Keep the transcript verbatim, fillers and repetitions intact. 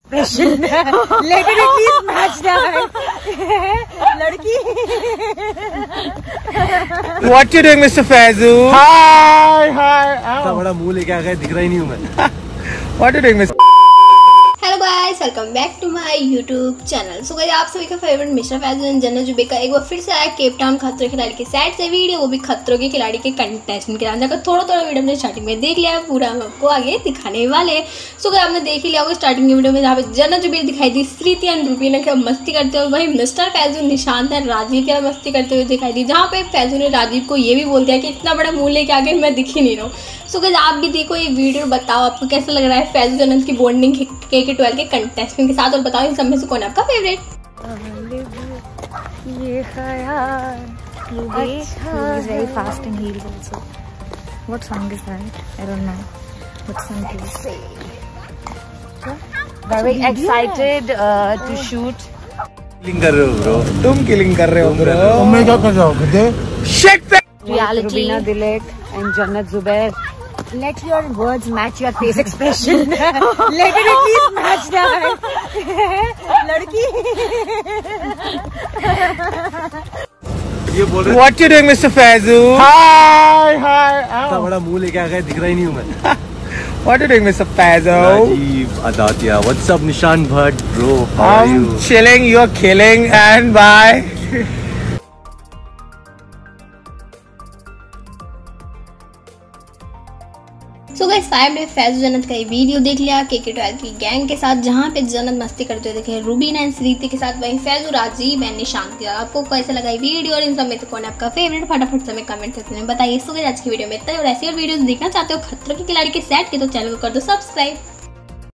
लड़की। What you doing, mister Faizu? Hi, hi. इतना बड़ा मुंह लेके आ गए, दिख रहा ही नहीं हूँ मैं। What you doing, mister? Hello guys, welcome back to my YouTube channel. So guys, आप सभी का फेवरेट मिस्टर फैजू एंड जन्नत जुबैर का एक बार फिर से आया केप टाउन खतरों के खिलाड़ी के सेट से वीडियो, वो भी खतरों के खिलाड़ी के कंटेस्टेंट के नाम जाकर थोड़ा थोड़ा वीडियो हमने स्टार्टिंग में देख लिया है, पूरा हम आपको आगे दिखाने वाले। सो गाइस, आपने देख ही लिया होगा स्टार्टिंग की वीडियो में जहाँ पे जन्नत जुबैर दिखाई दी श्रीति एंड रूबीना क्या मस्ती करते हुए, वहीं मिस्टर फैजू निशांत एंड राजीव क्या मस्ती करते हुए दिखाई दी, जहाँ पे फैजू ने राजीव को ये भी बोल दिया कि इतना बड़ा मुँह लेके आगे मैं दिख ही नहीं रहा हूँ। सो गाइस, आप भी देखो ये वीडियो, बताओ आपको कैसा लग रहा है फैजू जन्नत की बॉन्डिंग के के ट्वेल्व के कंटेस्टेंट के साथ, और बताओ इन सब में से कौन है आपका फेवरेट। ये ख्याल is very fast in heels also. What song is that? I don't know. What song is it? Very excited uh, to shoot. Killing कर रहे हो ब्रो, तुम किलिंग कर रहे हो ब्रो। मैं क्या कर रहा हूँ गधे? Shit! Reality. Rubina Dilek and Jannat Zubair. Let your words match your face expression. Let it at least match that. लड़की। ये बोल रहे What you doing, mister Faizu? Hi, hi. इतना बड़ा मुंह लेके आ गए, दिख रहा ही नहीं हूँ मैं। What you doing, mister Faizu? Rajiv, Aditya, what's up Nishant Bhat bro? How are you? I'm chilling, you're killing, and bye. So guys, five ने फैजू जन्नत का ये वीडियो देख लिया के के ट्वेल्व की गैंग के साथ, जहाँ पे जन्नत मस्ती करते हुए देखे रूबीना एंड श्रीति के साथ, वहीं फैजू, राजीव एंड निशांत। आपको कैसा लगा ये वीडियो और इन सब में तो कौन है आपका फेवरेट, फटाफट से हमें कमेंट सेक्शन में बताइए। सो गाइस, आज की वीडियो में इतना ही, और ऐसी और वीडियोस देखना चाहते हो खतरों के खिलाड़ी के सेट के, तो चैनल को कर दो सब्सक्राइब।